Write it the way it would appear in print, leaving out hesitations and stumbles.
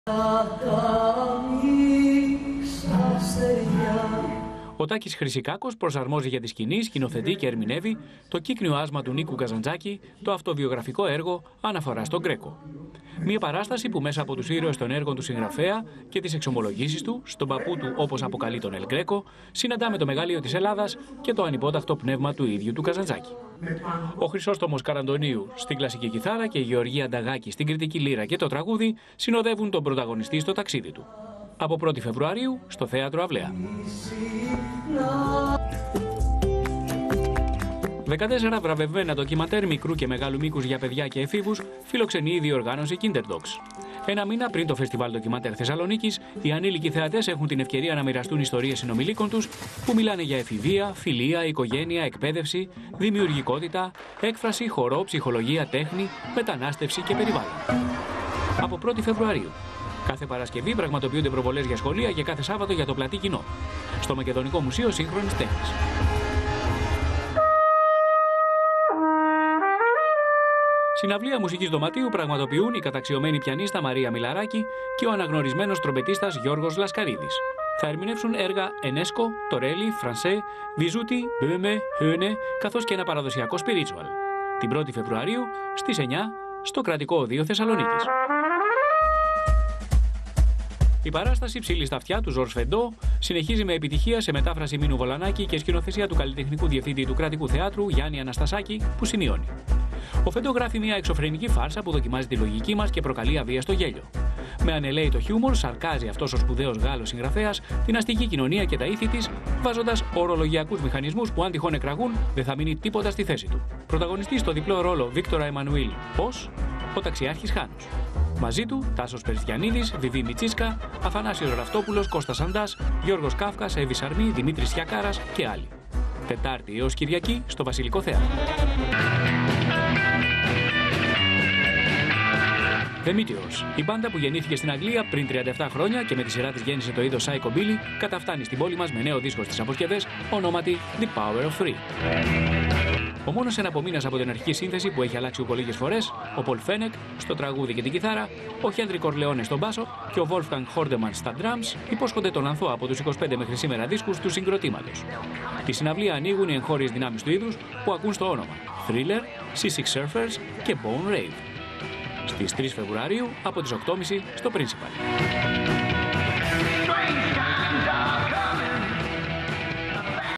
Ο Τάκης Χρυσικάκος προσαρμόζει για τη σκηνή, σκηνοθετεί και ερμηνεύει το κύκνιο άσμα του Νίκου Καζαντζάκη, το αυτοβιογραφικό έργο Αναφορά στον Γκρέκο. Μια παράσταση που μέσα από τους ήρωες των έργων του συγγραφέα και τις εξομολογήσεις του, στον παππού του όπως αποκαλεί τον Ελ Γκρέκο, συναντάμε το μεγαλείο της Ελλάδας και το ανυπότακτο πνεύμα του ίδιου του Καζαντζάκη. Ο Χρυσόστομος Καραντονίου στην κλασική κιθάρα και η Γεωργία Νταγάκη στην κριτική λύρα και το τραγούδι συνοδεύουν τον πρωταγωνιστή στο ταξίδι του. Από 1η Φεβρουαρίου στο Θέατρο Αυλαία. 14 βραβευμένα ντοκιματέρ μικρού και μεγάλου μήκους για παιδιά και εφήβους φιλοξενεί η διοργάνωση Kinderdogs. Ένα μήνα πριν το Φεστιβάλ Ντοκιμαντέρ Θεσσαλονίκης, οι ανήλικοι θεατές έχουν την ευκαιρία να μοιραστούν ιστορίες συνομιλίκων τους που μιλάνε για εφηβεία, φιλία, οικογένεια, εκπαίδευση, δημιουργικότητα, έκφραση, χορό, ψυχολογία, τέχνη, μετανάστευση και περιβάλλον. Από 1η Φεβρουαρίου. Κάθε Παρασκευή πραγματοποιούνται προβολές για σχολεία και κάθε Σάββατο για το πλατή κοινό. Στο Μακεδονικό Μουσείο Σύγχρονης Τέχνης. Συναυλία μουσικής δωματίου πραγματοποιούν η καταξιωμένη πιανίστα Μαρία Μιλαράκη και ο αναγνωρισμένος τρομπετίστας Γιώργος Λασκαρίδης. Θα ερμηνεύσουν έργα Ενέσκο, Τορέλι, Φρανσέ, Βιζούτι, Μπέμε, Χένε, καθώς και ένα παραδοσιακό spiritual. Την 1η Φεβρουαρίου στις 9 στο Κρατικό Οδείο Θεσσαλονίκης. Η παράσταση Ψήλη στα αυτιά του Ζορς Φεντό συνεχίζει με επιτυχία σε μετάφραση Μίνου Βολανάκη και σκηνοθεσία του καλλιτεχνικού διευθύντη του Κρατικού Θεάτρου Γιάννη Αναστασάκη, που σημειώνει. Ο Φεντό γράφει μια εξωφρενική φάρσα που δοκιμάζει τη λογική μας και προκαλεί αβίαστο γέλιο. Με ανελαίητο χιούμορ σαρκάζει αυτός ο σπουδαίος Γάλλος συγγραφέας την αστική κοινωνία και τα ήθη της, βάζοντας ορολογιακούς μηχανισμούς που αν τυχόν εκραγούν δεν θα μείνει τίποτα στη θέση του. Πρωταγωνιστή στο διπλό ρόλο Βίκτορα Εμμανουήλ Πώς, ο ταξιάρχης Χάνος. Μαζί του Τάσος Περιστιανίδης, Βιβί Μιτσίσκα, Αφανάσιος Ραυτόπουλος, Κώστας Αντάς, Γιώργος Κάφκας, Εύη Σαρμή, Δημήτρης Σιακάρας και άλλοι. Τετάρτη έως Κυριακή στο Βασιλικό Θέατρο. The Meteors, η μπάντα που γεννήθηκε στην Αγγλία πριν 37 χρόνια και με τη σειρά της γέννησε το είδος Psycho Billy, καταφτάνει στην πόλη μας με νέο δίσκο στις αποσκευές, ονόματι The Power of Three. Ο μόνος εναπομείνας από την αρχική σύνθεση που έχει αλλάξει λίγες φορές, ο Πολ Φένεκ στο τραγούδι και την κιθάρα, ο Χένρι Κορλεόνε στον μπάσο και ο Wolfgang Hordemann στα drums υπόσχονται τον ανθό από τους 25 μέχρι σήμερα δίσκους του συγκροτήματος. Τη συναυλία ανοίγουν οι εγχώριες δυνάμεις του είδους που ακούν στο όνομα Thriller, Seasick Surfers και Bone Rave. Στις 3 Φεβρουαρίου από τις 8.30 στο Principal.